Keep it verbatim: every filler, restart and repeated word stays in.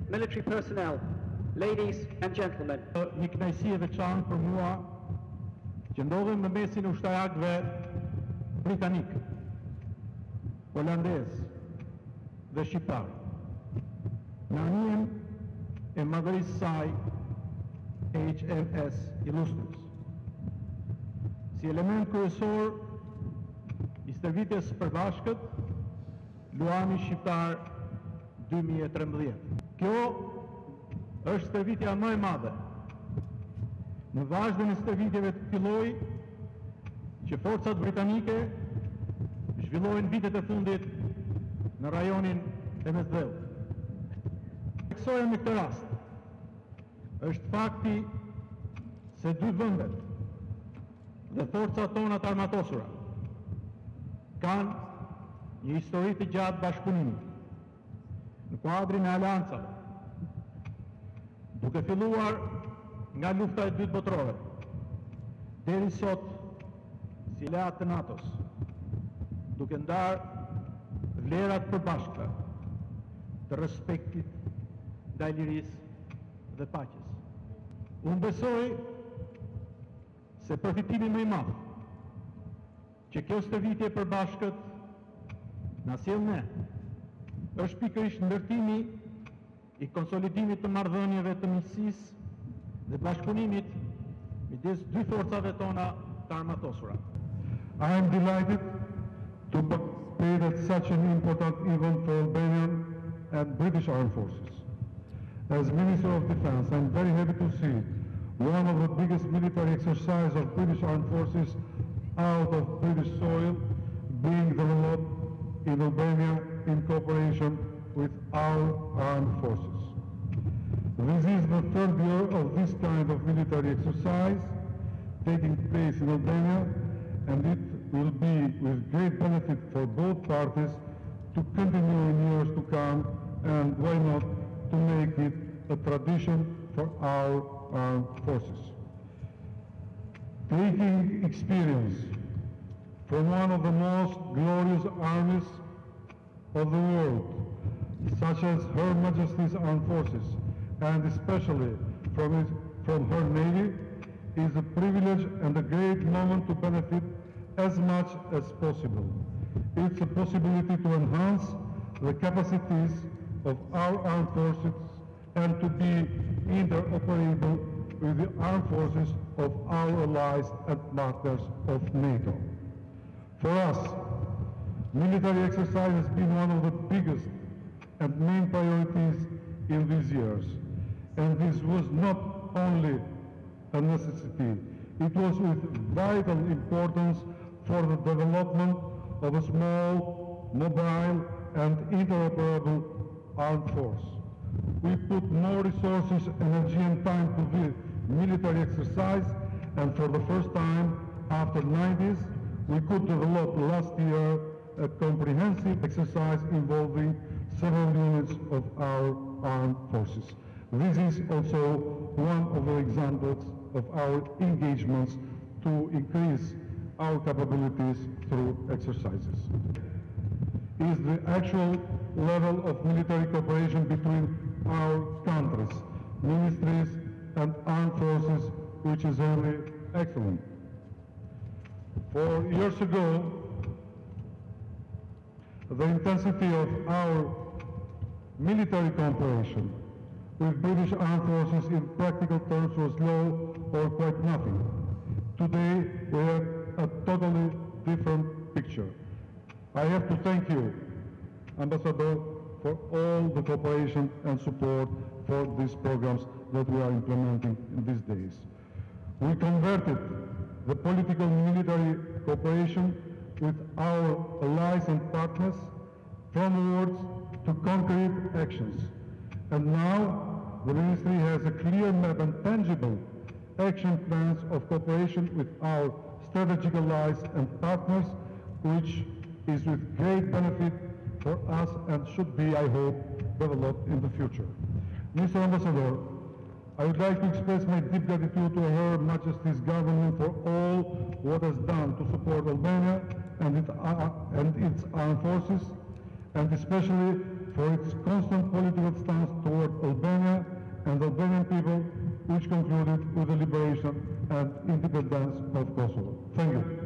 military personnel, ladies and gentlemen. Një kënaqësi e veçantë për mua që ndodhem në mesin e ushtarakëve britanik, holandez dhe shqiptar. Në anijen e madhërisë saj H M S Illustrious. Si element kryesor i stërvitjes së përbashkët, Luani Shqiptar dy mijë e trembëdhjetë. Kjo është stërvitja më e madhe në vazhdimin e stërvitjeve të këtij që forcat britanike zhvillojnë vitet e fundit në rajonin e Mesdheut. Teksoja në këtë rast është fakti se dy vendet dhe forcat tona të armatosura kanë një histori të gjatë bashkëpunimi në kuadrin e aleancave, duke filluar nga lufta e dytë botërore deri sot si aleat të NATO-s, duke ndarë vlerat përbashkëta të respektit ndaj lirisë dhe paqes. Unë besoj se përfitimi më i madh që kjo stërvitje e përbashkët na sjell ne është pikërisht ndërtimi i konsolidimit të marrëdhënieve të miqësisë dhe bashkëpunimit midis dy forcave tona të armatosura. I am delighted to participate at such an important event for Albanian and British Armed Forces. As Minister of Defense, I am very happy to see one of the biggest military exercises of British Armed Forces out of British soil being developed in Albania in cooperation with our armed forces. This is the third year of this kind of military exercise taking place in Albania, and it will be with great benefit for both parties to continue in years to come, and why not to make it a tradition for our armed forces. Taking experience from one of the most glorious armies of the world, such as Her Majesty's Armed Forces, and especially from, it, from her Navy, is a privilege and a great moment to benefit as much as possible. It's a possibility to enhance the capacities of our armed forces and to be interoperable with the armed forces of our allies and partners of NATO. For us, military exercise has been one of the biggest and main priorities in these years. And this was not only a necessity, it was with vital importance for the development of a small, mobile and interoperable armed force. We put more resources, energy and time to the military exercise, and for the first time after the nineties, we could develop last year a comprehensive exercise involving several units of our armed forces. This is also one of the examples of our engagements to increase our capabilities through exercises. Is the actual level of military cooperation between our countries, ministries and armed forces, which is only excellent. Four years ago, the intensity of our military cooperation with British Armed Forces in practical terms was low or quite nothing. Today, we have a totally different picture. I have to thank you, Ambassador, for all the cooperation and support for these programs that we are implementing in these days. We converted the political and military cooperation with our allies and partners from words to concrete actions. And now the Ministry has a clear map and tangible action plans of cooperation with our strategic allies and partners, which is with great benefit for us and should be, I hope, developed in the future. Mister Ambassador, I would like to express my deep gratitude to Her Majesty's government for all what has done to support Albania and, it, uh, and its armed forces, and especially for its constant political stance toward Albania and the Albanian people, which concluded with the liberation and independence of Kosovo. Thank you.